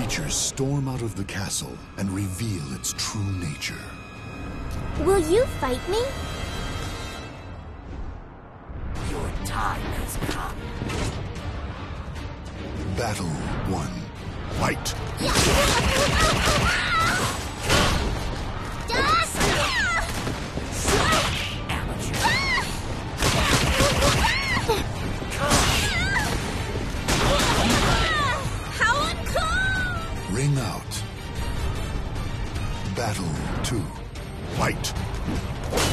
creatures storm out of the castle and reveal its true nature. Will you fight me? Your time has come. Battle 1. Fight! How uncool! Ring out. Battle 2. Fight!